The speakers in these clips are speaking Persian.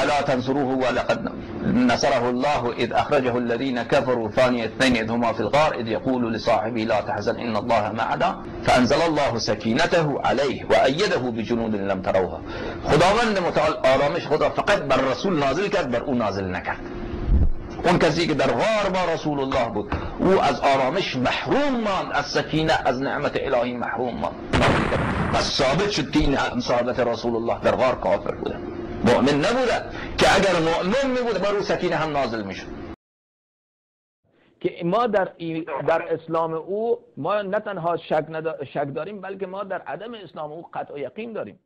الا تنصروه ولقد نصره الله اذ اخرجه الذين كفروا ثاني اثنين اذ هما في الغار اذ يقول لصاحبه لا تحزن ان الله معنا فانزل الله سکینته علیه و ایده بجنود لم تروها. خداوند متعال آرامش خدا فقط بر رسول نازل کرد، بر او نازل نکرد. اون کسی که در غار با رسول الله بود او از آرامش محروم ماند، از سکینه، از نعمت الهی محروم ماند. پس ثابت شد که این صحابت رسول الله در غار کافر بودن، مؤمن نبودن، که اگر مؤمن میبود بر او سکینه هم نازل میشد. که ما در اسلام او ما نه تنها شک داریم، بلکه ما در عدم اسلام او قطع و یقین داریم.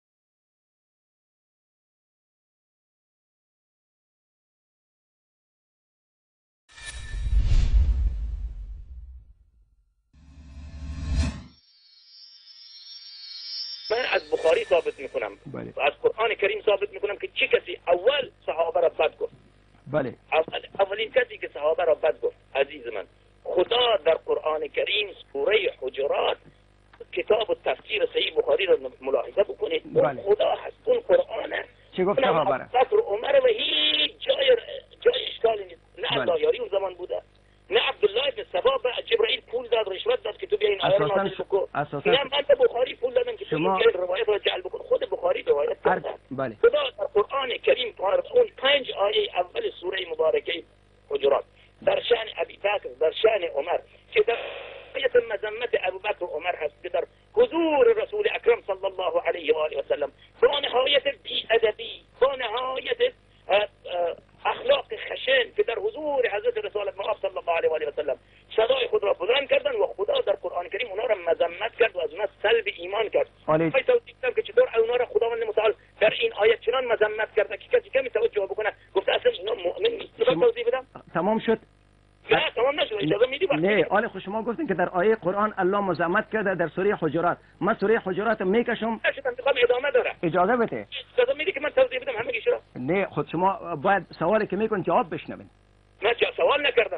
من از بخاری ثابت میکنم و از قرآن کریم ثابت میکنم که چه کسی اول صحابه را بد گفت. بله. اولین کسی که صحابه را بد گفت عزیز من، خدا در قرآن کریم سوره حجرات کتاب و تفسیر صحیح بخاری را ملاحظه بکنید. بله. خدا هست، اون قرآن است. چه گفت صحابه را؟ بکر عمر و هیچ جای اشکالی نیست. نه اللهیاری اون زمان بوده، نه عبدالله بن سبا به جبرائیل پول داد، رشوت داد که تو بیا این آیه رو نازل بکن. نه من به بخاری پول دادم که تو این روایت رو جعل بکن. خود بخاری روایت کرده. بله. خدا در قرآن کریم اون 5 آیه اول سوره مبارکه حجرات در شأن ابی بکر، در شأن عمر، که در آیت مذمت ابوبکر و عمر هست، که در حضور رسول اکرم صلی الله علیه و آله و سلم با نهایت بی‌ادبی، با نهایت اخلاق خشن، که در حضور حضرت رسول الله صلی الله علیه و آله و سلم صدای خود را بلند کردن و خدا در قرآن کریم اونا را مذمت کرد و از اونا سلب ایمان کرد. که چطور اونا را خداوند متعال در این آیت چنان مذمت کرد که کسی کمی توجه بکنه گفته اصلا اینا مؤمن نیست. توضیح بدم؟ تمام شد؟ نه تمام نشد. اجازه میدی؟ نه آله خود شما گفتین که در آیه قرآن الله مذمت کرده در سوره حجرات. من سوره حجرات میکشم. انتقام ادامه داره. اجازه بده. اجازه میدی که من توضیح بدم همه چیز را؟ نه خود شما باید سوالی که میکن جواب بشنوین. من سوال نکردم.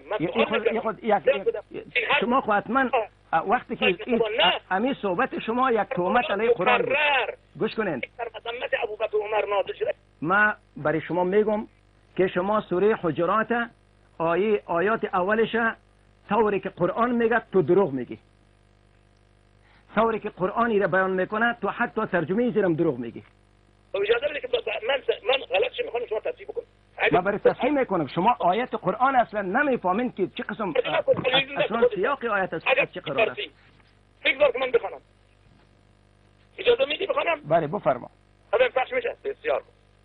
شما خود حتما وقتی که همین صحبت شما یک تهمت علیه قرآن بود. گوش کنین. در مذمت ابوبکر و عمر نازل شده. ما برای شما میگم که شما سوره حجرات آیات اولش طوری که قرآن میگه تو دروغ میگی، طوری که قرآنی را بیان میکنه تو حتی ترجمه زیرم دروغ میگی. اجازه بده که من غلط چه میخوام شما تصحیح بکنم. ما برای تصحیح میکنم. شما آیت قرآن اصلا نمیفهمین که چه قسم اصلا سیاق آیت است چه قرار است. بگذار که من بخونم. اجازه میدی بخونم؟ بله بفرما. الان پخش میشه. بسیار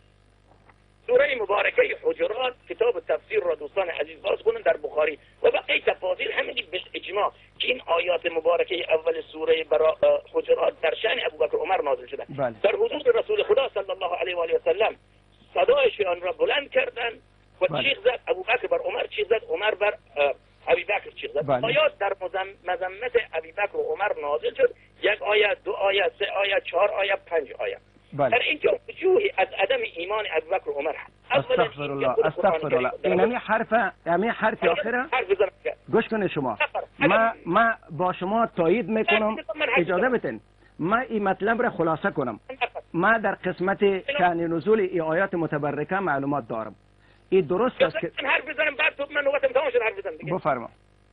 سوره مبارکه حجرات کتاب تفسیر را دوستان عزیز باز کنن در بخاری و بقیه تفاصیل همینی بالاجماع که این آیات مبارکه اول سوره حجرات در شأن ابوبکر عمر نازل شده. بله. در حضور رسول خدا صلی الله علیه و آله و سلم صدایشان را بلند کردند و چیغ زد. ابوبکر بر عمر چیغ زد، عمر بر ابی بکر چیغ زد. بله. آیات در مذمت ابی بکر و عمر نازل شد. 1 آیه، 2 آیه، 3 آیه، 4 آیه، 5 آیه. بله. در اینجا وجوهی از عدم ایمان ابوبکر و عمر هست. استغفر الله. این همین حرف آخره گوش کنید شما. ما با شما تایید میکنم. اجازه بدین ما این مطلب را خلاصه کنم. ما در قسمت شأن نزول این آیات متبرکه معلومات دارم. این درست است که من حرف بزنم بعد تو من نوبتم تمام شد حرف بزنم دیگه. بفرما.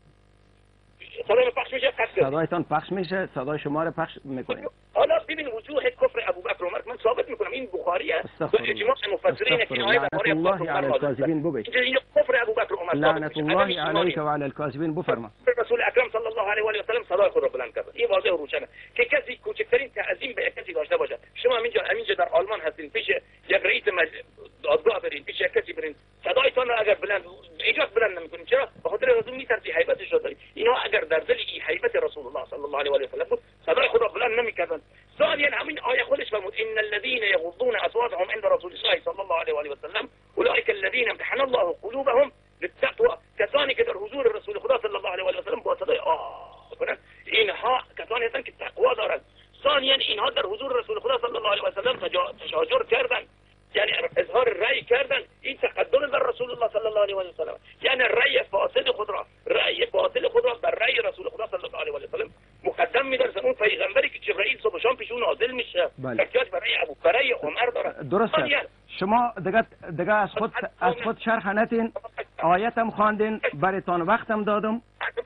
صدای پخش میشه؟ صدایتان پخش میشه، صدای شما رو پخش میکنیم. حالا ببین وجوه کفر ابوبکر و عمر من ثابت میکنم این بخاری است. و اجماع مفسرین که آیه بخاری الله علی الکاذبین بگید. این کفر ابوبکر و عمر لعنت الله علیک و علی الکاذبین. بفرما. رسول اکرم صلی الله علیه و آله و سلم صدای خود را بلند کرد. این واضح و روشنه که کسی کوچکترین تعظیم به کسی داشته باشد. شما همینجا در آلمان هستین، پیش یک رئیس دادگاه برین، پیش کسی برین، صدایتان را اگر بلند ایجاد بلند نمیکنین، چرا؟ به خاطر از اون میترسی هیبتش را داری. اینا اگر در دل این هیبت رسول الله صلی الله علیه و آله و سلم بود صدای خود را بلند نمیکردند. ثانیا همین آیه خودش فرمود ان الذين يغضون اصواتهم عند رسول الله صلی الله علیه و آله و سلم اولئک الذين امتحن الله قلوبهم للتقوى. کسانی که در حضور رسول خدا صلی الله علیه و آله و سلم با صدای کنند اینها کسانی هستند که تقوا دارند. ثانیا اینها در حضور رسول خدا صلی الله علیه و سلم تشاجر کردند، یعنی اظهار رأی کردن. این تقدم در رسول الله صلی الله علیه و سلم، یعنی رأی فاسد خود را، رأی باطل خود را بر رأی رسول خدا صلی الله علیه و سلم مقدم می‌دارن. اون پیغمبری که جبرئیل صبح و شام پیش اون نازل میشه احتیاج برای برای عمر داره. درسته. شما دیگه از خود شرح نتین، آیتم خواندین، برایتان وقتم دادم،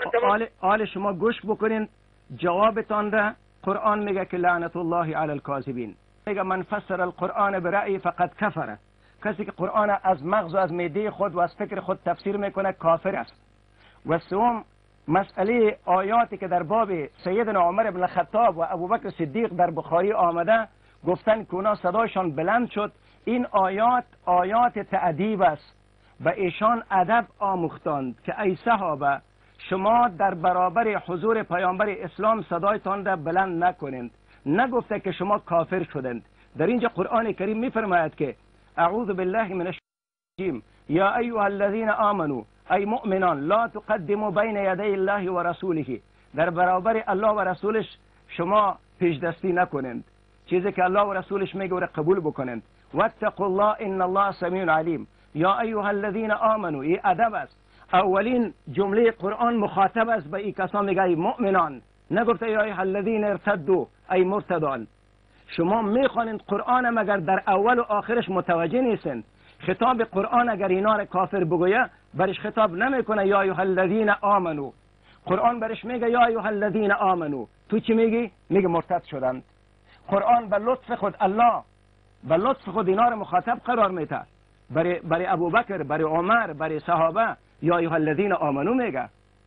آل شما گوش بکنین جوابتان را. قرآن میگه که لعنت الله علی الکاذبین، میگه من فسر القرآن برأی فقط کفره. کسی که قرآن از مغز و از معده خود و از فکر خود تفسیر میکنه کافر است. و سوم مسئله آیاتی که در باب سیدنا عمر بن الخطاب و ابوبکر صدیق در بخاری آمده، گفتن که اونا صدایشان بلند شد، این آیات تأدیب است. و ایشان ادب آموختند که ای صحابه شما در برابر حضور پیامبر اسلام صدایتان را بلند نکنید. نگفته که شما کافر شدند. در اینجا قرآن کریم میفرماید که اعوذ بالله من الشیطان یا ایها الذین آمنوا، ای مؤمنان لا تقدموا بین یدی الله و رسوله، در برابر الله و رسولش شما پیش دستی نکنند. چیزی که الله و رسولش میگه را قبول بکنند. واتقوا الله ان الله سمیع علیم. یا ایها الذین آمنوا، این ادب است. اولین جمله قرآن مخاطب است به این کسان، میگه ای مؤمنان، نگفته یا ایها الذین ارتدوا ای مرتدان. شما میخوانید قرآن مگر در اول و آخرش متوجه نیستند. خطاب قرآن اگر اینا را کافر بگویه برش خطاب نمیکنه یا ایها الذین آمنو. قرآن برش میگه یا ایها الذین آمنو. تو چی میگی؟ میگه مرتد شدند. قرآن به لطف خود الله به لطف خود اینا را مخاطب قرار میده. برای ابوبکر، برای عمر، برای صحابه یا ایها الذین آمنو میگه.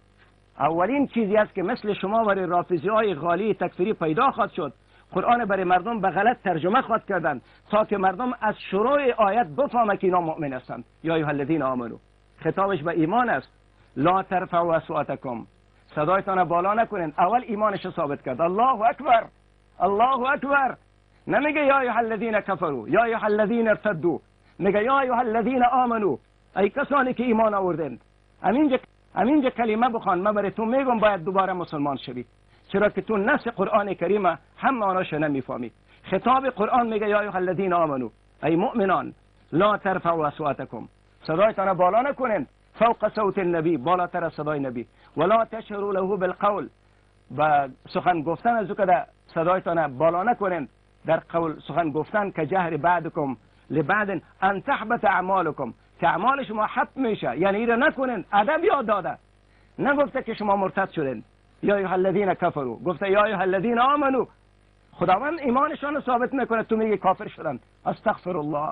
اولین چیزی است که مثل شما برای رافضی های غالی تکفیری پیدا خواهد شد. قرآن برای مردم به غلط ترجمه خواهد کردن تا که مردم از شروع آیت بفهمه که اینا مؤمن هستند. یا ایها الذین آمنو، خطابش به ایمان است. لا ترفعوا اصواتکم، صدایتان بالا نکنین. اول ایمانش ثابت کرد. الله اکبر، الله اکبر. نمیگه یا ایها الذین کفروا، یا ایها الذین ارتدوا، میگه یا ایها الذین آمنو، ای کسانی که ایمان آوردند. همینجا کلمه بخوان، من برای تو میگم باید دوباره مسلمان شوی، چرا که تو نص قرآن کریم هم معناش نمیفهمی. خطاب قرآن میگه یا ایها الذین آمنو، ای مؤمنان لا ترفعوا اصواتکم، صدایتان بالا نکنین فوق صوت النبی، بالاتر از صدای نبی. ولا تشهروا له بالقول، و سخن گفتن از او که صدایتان بالا نکنین در قول سخن گفتن که جهر بعدکم لبعد ان تحبط اعمالکم، که اعمال شما حبط میشه. یعنی ایره نکنین. ادب یاد داده، نگفته که شما مرتد شدین. یا ایها الذین کفروا، گفته یا ایها الذین آمنو. خداوند ایمانشان رو ثابت میکنه، تو میگی کافر شدن. استغفر الله.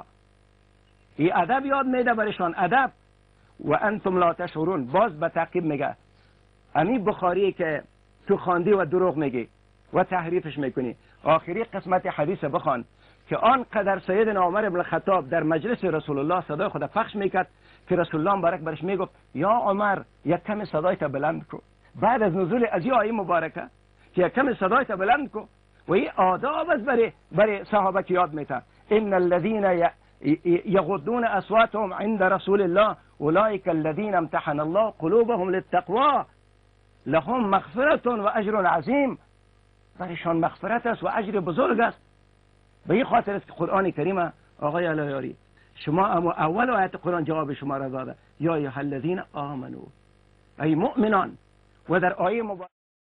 این ادب یاد میده برشان، ادب. و انتم لا تشعرون. باز به تعقیب میگه همین بخاری که تو خواندی و دروغ میگی و تحریفش میکنی. آخری قسمت حدیث بخوان که آنقدر سیدنا عمر بن الخطاب در مجلس رسول الله صدای خود پخش میکرد که رسول الله مبارک برش میگفت یا عمر یک کم صدایت بلند کو. بعد از نزول از این آیه مبارکه که یک کم صدایت بلند کو. و این آداب است برای صحابه که یاد میته. ان الذين یغضون اصواتهم عند رسول الله اولئک الذين امتحن الله قلوبهم للتقوى لهم مغفرة و اجر عظیم. برایشان مغفرت است و اجر بزرگ است. به این خاطر است که قرآن کریم آقای علایاری شما اما اول آیت قرآن جواب شما را داده یا ایها الذین آمنو، ای مؤمنان. و در آیه مبارکه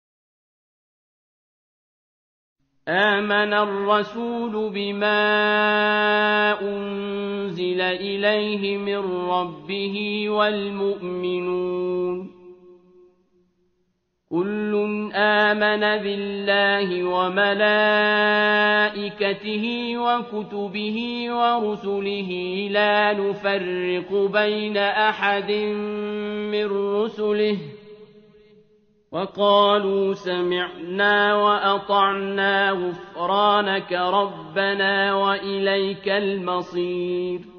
آمن الرسول بما أنزل إليه من ربه والمؤمنون كل آمن بالله وملائكته وكتبه ورسله لا نفرق بين أحد من رسله وقالوا سمعنا وأطعنا غفرانك ربنا وإليك المصير.